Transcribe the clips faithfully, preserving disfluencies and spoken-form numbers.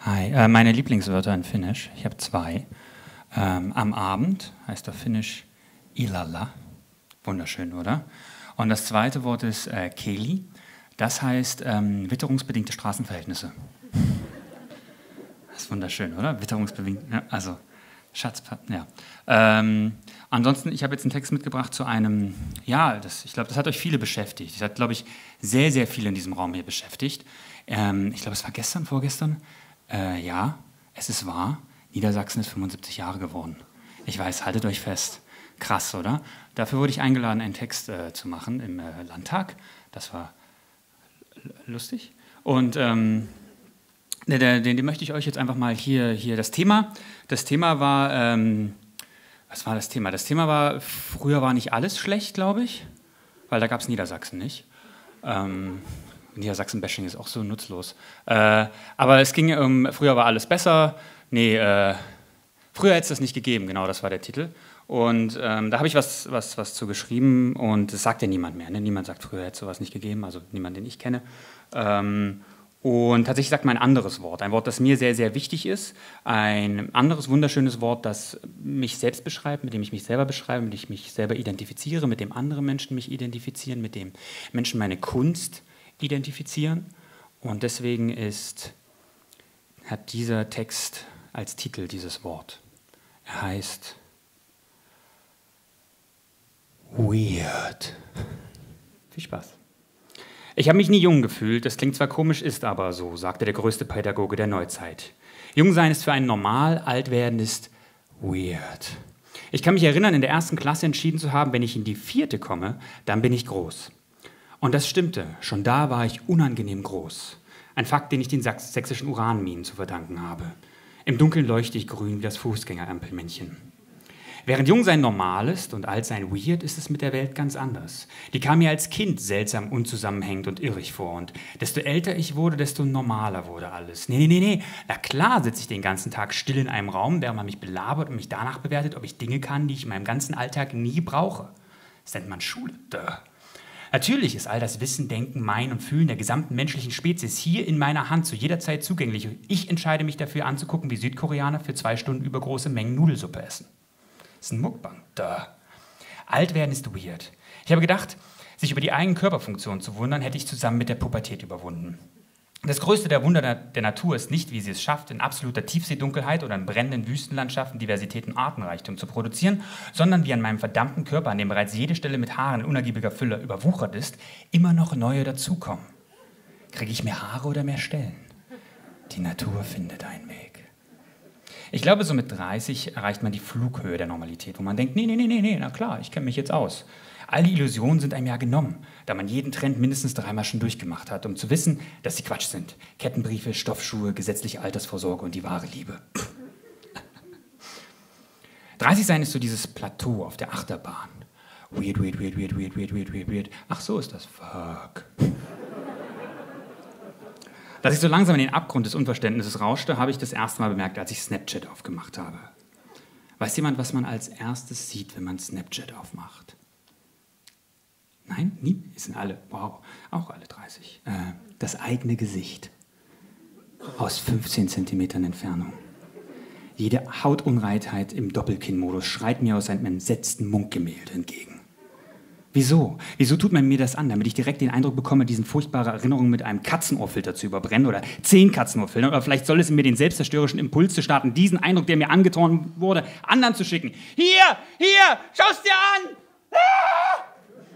Hi, äh, meine Lieblingswörter in Finnisch, ich habe zwei. Ähm, am Abend heißt auf Finnisch illalla, wunderschön, oder? Und das zweite Wort ist äh, keli, das heißt ähm, witterungsbedingte Straßenverhältnisse. Das ist wunderschön, oder? Witterungsbedingt, ja, also Schatz, ja. Ähm, ansonsten, ich habe jetzt einen Text mitgebracht zu einem, ja, das, ich glaube, das hat euch viele beschäftigt. Das hat, glaube ich, sehr, sehr viele in diesem Raum hier beschäftigt. Ähm, ich glaube, es war gestern, vorgestern. Äh, ja, es ist wahr, Niedersachsen ist fünfundsiebzig Jahre geworden. Ich weiß, haltet euch fest. Krass, oder? Dafür wurde ich eingeladen, einen Text äh, zu machen im äh, Landtag. Das war lustig. Und ähm, den, den, den möchte ich euch jetzt einfach mal hier, hier das Thema. Das Thema war, ähm, was war das Thema? Das Thema war, früher war nicht alles schlecht, glaube ich, weil da gab es Niedersachsen nicht. Ähm, Niedersachsen-Bashing ist auch so nutzlos. Äh, aber es ging um, früher war alles besser. Nee, äh, früher hätte es das nicht gegeben, genau, das war der Titel. Und ähm, da habe ich was, was, was zu geschrieben und das sagt ja niemand mehr. Ne? Niemand sagt, früher hätte es sowas nicht gegeben, also niemand, den ich kenne. Ähm, und tatsächlich sagt man ein anderes Wort, ein Wort, das mir sehr, sehr wichtig ist. Ein anderes wunderschönes Wort, das mich selbst beschreibt, mit dem ich mich selber beschreibe, mit dem ich mich selber identifiziere, mit dem andere Menschen mich identifizieren, mit dem Menschen meine Kunst identifizieren. Und deswegen ist, hat dieser Text als Titel dieses Wort. Er heißt Weird. Viel Spaß. Ich habe mich nie jung gefühlt, das klingt zwar komisch, ist aber so, sagte der größte Pädagoge der Neuzeit. Jung sein ist für einen normal, alt werden ist weird. Ich kann mich erinnern, in der ersten Klasse entschieden zu haben, wenn ich in die vierte komme, dann bin ich groß. Und das stimmte, schon da war ich unangenehm groß. Ein Fakt, den ich den sächsischen Uranminen zu verdanken habe. Im Dunkeln leuchte ich grün wie das Fußgängerampelmännchen. Während Jungsein normal ist und Altsein weird, ist es mit der Welt ganz anders. Die kam mir als Kind seltsam unzusammenhängend und irrig vor. Und desto älter ich wurde, desto normaler wurde alles. Nee, nee, nee, nee. Na klar sitze ich den ganzen Tag still in einem Raum, während man mich belabert und mich danach bewertet, ob ich Dinge kann, die ich in meinem ganzen Alltag nie brauche. Das nennt man Schule. Duh. Natürlich ist all das Wissen, Denken, Meinen und Fühlen der gesamten menschlichen Spezies hier in meiner Hand zu jeder Zeit zugänglich. Ich entscheide mich dafür anzugucken, wie Südkoreaner für zwei Stunden übergroße Mengen Nudelsuppe essen. Das ist ein Mukbang. Duh. Alt werden ist weird. Ich habe gedacht, sich über die eigenen Körperfunktionen zu wundern, hätte ich zusammen mit der Pubertät überwunden. Das größte der Wunder der Natur ist nicht, wie sie es schafft, in absoluter Tiefseedunkelheit oder in brennenden Wüstenlandschaften Diversität und Artenreichtum zu produzieren, sondern wie an meinem verdammten Körper, an dem bereits jede Stelle mit Haaren in unergiebiger Fülle überwuchert ist, immer noch neue dazukommen. Kriege ich mehr Haare oder mehr Stellen? Die Natur findet einen Weg. Ich glaube, so mit dreißig erreicht man die Flughöhe der Normalität, wo man denkt, nee, nee, nee, nee, na klar, ich kenne mich jetzt aus. All die Illusionen sind einem ja genommen, da man jeden Trend mindestens dreimal schon durchgemacht hat, um zu wissen, dass sie Quatsch sind. Kettenbriefe, Stoffschuhe, gesetzliche Altersvorsorge und die wahre Liebe. dreißig sein ist so dieses Plateau auf der Achterbahn. Weird, weird, weird, weird, weird, weird, weird, weird, weird. Ach, so ist das. Fuck. Dass ich so langsam in den Abgrund des Unverständnisses rauschte, habe ich das erste Mal bemerkt, als ich Snapchat aufgemacht habe. Weiß jemand, was man als erstes sieht, wenn man Snapchat aufmacht? Nein? Nie? Es sind alle, wow, auch alle dreißig. Äh, das eigene Gesicht. Aus fünfzehn Zentimetern Entfernung. Jede Hautunreitheit im Doppelkinn-Modus schreit mir aus einem entsetzten Munkgemälde entgegen. Wieso? Wieso tut man mir das an? Damit ich direkt den Eindruck bekomme, diesen furchtbare Erinnerungen mit einem Katzenohrfilter zu überbrennen oder zehn Katzenohrfiltern, oder vielleicht soll es in mir den selbstzerstörerischen Impuls zu starten, diesen Eindruck, der mir angetan wurde, anderen zu schicken. Hier, hier, schau's dir an! Ah!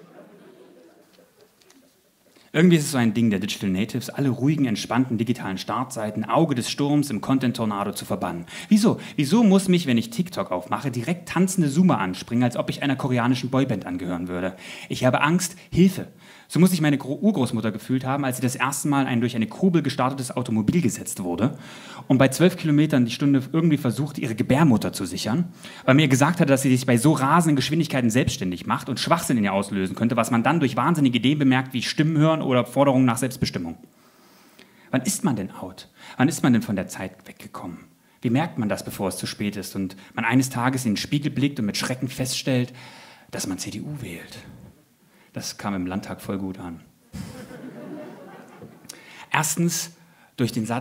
Irgendwie ist es so ein Ding der Digital Natives, alle ruhigen, entspannten digitalen Startseiten, Auge des Sturms im Content-Tornado zu verbannen. Wieso? Wieso muss mich, wenn ich TikTok aufmache, direkt tanzende Zoomer anspringen, als ob ich einer koreanischen Boyband angehören würde? Ich habe Angst, Hilfe. So muss sich meine Urgroßmutter gefühlt haben, als sie das erste Mal ein durch eine Kurbel gestartetes Automobil gesetzt wurde und bei zwölf Kilometern die Stunde irgendwie versuchte, ihre Gebärmutter zu sichern, weil mir gesagt hat, dass sie sich bei so rasenden Geschwindigkeiten selbstständig macht und Schwachsinn in ihr auslösen könnte, was man dann durch wahnsinnige Ideen bemerkt, wie Stimmen hören oder Forderungen nach Selbstbestimmung. Wann ist man denn out? Wann ist man denn von der Zeit weggekommen? Wie merkt man das, bevor es zu spät ist und man eines Tages in den Spiegel blickt und mit Schrecken feststellt, dass man C D U wählt? Das kam im Landtag voll gut an. Erstens durch den Satz,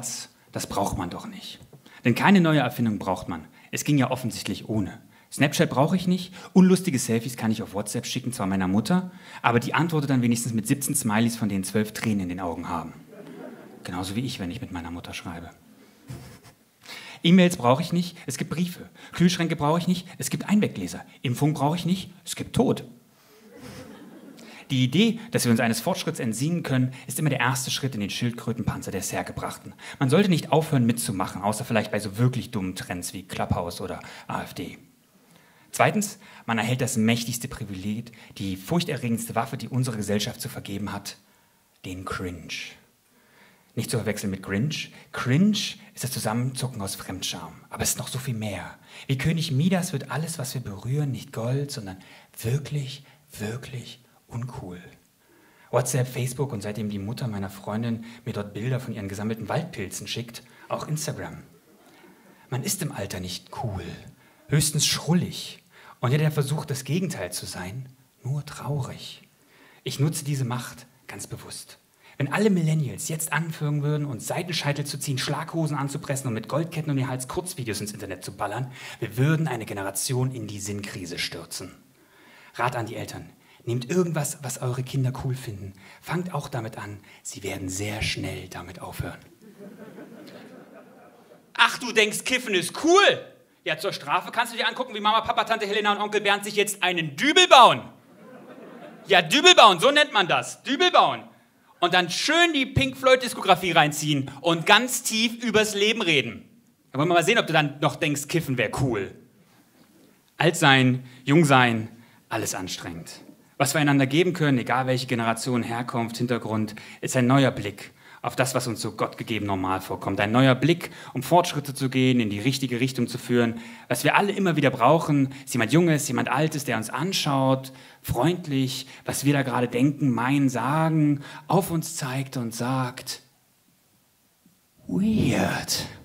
Das braucht man doch nicht. Denn keine neue Erfindung braucht man. Es ging ja offensichtlich ohne. Snapchat brauche ich nicht, unlustige Selfies kann ich auf WhatsApp schicken, zwar meiner Mutter, aber die antwortet dann wenigstens mit siebzehn Smileys, von denen zwölf Tränen in den Augen haben. Genauso wie ich, wenn ich mit meiner Mutter schreibe. E-Mails brauche ich nicht, es gibt Briefe. Kühlschränke brauche ich nicht, es gibt Einweggläser. Impfung brauche ich nicht, es gibt Tod. Die Idee, dass wir uns eines Fortschritts entsinnen können, ist immer der erste Schritt in den Schildkrötenpanzer der sehr Gebrachten. Man sollte nicht aufhören mitzumachen, außer vielleicht bei so wirklich dummen Trends wie Clubhouse oder AfD. Zweitens, man erhält das mächtigste Privileg, die furchterregendste Waffe, die unsere Gesellschaft zu vergeben hat, den Cringe. Nicht zu verwechseln mit Grinch. Cringe ist das Zusammenzucken aus Fremdscham, aber es ist noch so viel mehr. Wie König Midas wird alles, was wir berühren, nicht Gold, sondern wirklich, wirklich uncool. WhatsApp, Facebook und seitdem die Mutter meiner Freundin mir dort Bilder von ihren gesammelten Waldpilzen schickt, auch Instagram. Man ist im Alter nicht cool, höchstens schrullig. Und jeder, der versucht, das Gegenteil zu sein, nur traurig. Ich nutze diese Macht ganz bewusst. Wenn alle Millennials jetzt anfangen würden, uns Seitenscheitel zu ziehen, Schlaghosen anzupressen und mit Goldketten um den Hals Kurzvideos ins Internet zu ballern, wir würden eine Generation in die Sinnkrise stürzen. Rat an die Eltern. Nehmt irgendwas, was eure Kinder cool finden. Fangt auch damit an. Sie werden sehr schnell damit aufhören. Ach, du denkst, Kiffen ist cool? Ja, zur Strafe kannst du dir angucken, wie Mama, Papa, Tante Helena und Onkel Bernd sich jetzt einen Dübel bauen. Ja, Dübel bauen, so nennt man das. Dübel bauen. Und dann schön die Pink Floyd-Diskografie reinziehen und ganz tief übers Leben reden. Da wollen wir mal sehen, ob du dann noch denkst, Kiffen wäre cool. Alt sein, jung sein, alles anstrengend. Was wir einander geben können, egal welche Generation, Herkunft, Hintergrund, ist ein neuer Blick auf das, was uns so gottgegeben normal vorkommt. Ein neuer Blick, um Fortschritte zu gehen, in die richtige Richtung zu führen. Was wir alle immer wieder brauchen, ist jemand Junges, jemand Altes, der uns anschaut, freundlich, was wir da gerade denken, meinen, sagen, auf uns zeigt und sagt, weird.